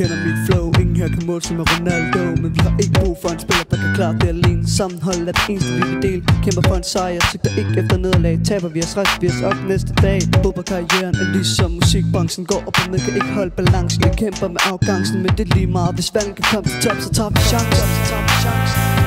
kender mit flow. Ingen her kan måle som med Ronaldo, men vi har ikke brug for en spiller, der kan klare det alene. Sammenhold er det eneste vi vil dele. Kæmper for en sejr, sigter ikke efter nederlag. Taber vi os, rejser vi os op næste dag. Fodboldkarrieren er ligesom musikbranchen. Går op og ned, kan ikke holde balancen. Vi kæmper med afgangsen, men det er lige meget. Hvis vandet kan komme til top, så tager vi chancen.